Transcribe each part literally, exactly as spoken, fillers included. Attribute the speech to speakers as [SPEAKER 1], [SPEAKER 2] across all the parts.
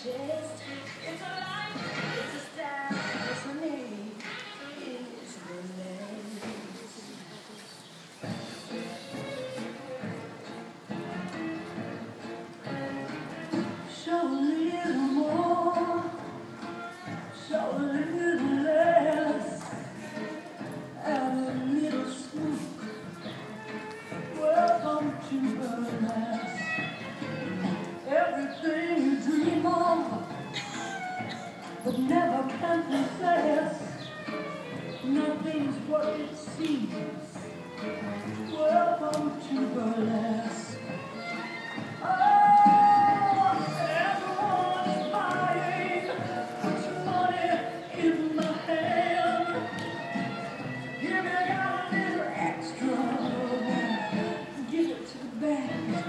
[SPEAKER 1] Just, it's a life, it's a style, it's a name, it's a name. Show a little more, show a little less, and a little smoke. Welcome to burlesque. Everything you dream of, but never can possess. Nothing's what it seems. Welcome to burlesque. Oh, everyone is buying. Put your money in my hand. Give me a little extra. Give it to the band.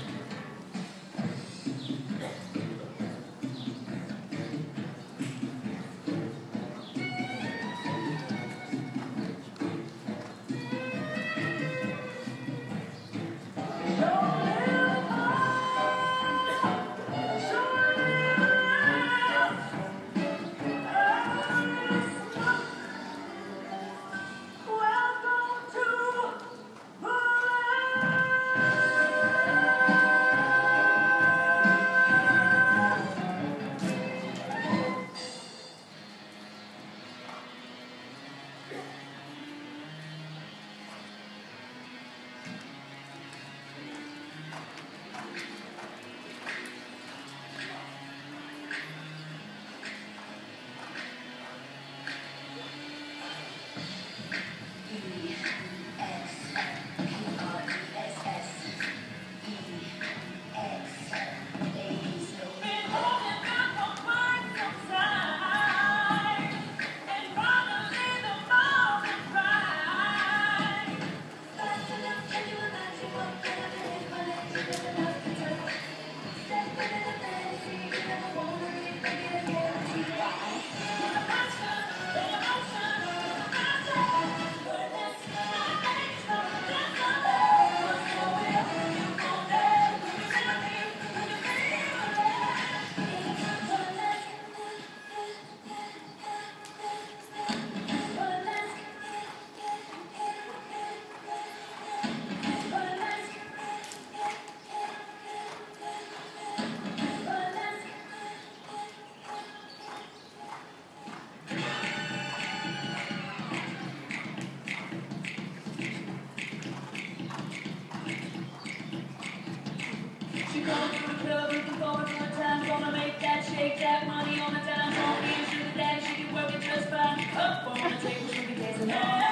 [SPEAKER 1] She goes to the club, looking forward to the time. Gonna make that, shake that money on the dime. Gonna be a sugar daddy, she can work it just fine. Up on the table, she'll be dancing.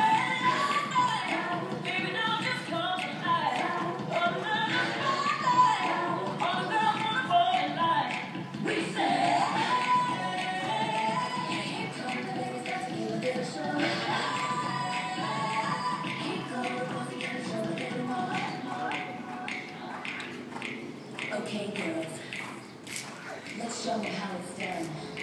[SPEAKER 1] Baby, now just come tonight. All the girls all the girls wanna fall in line. We say, here come the ladies, let's give a little show. Here come the boys, we gotta show a little more. Okay, girls, let's show them how it's done.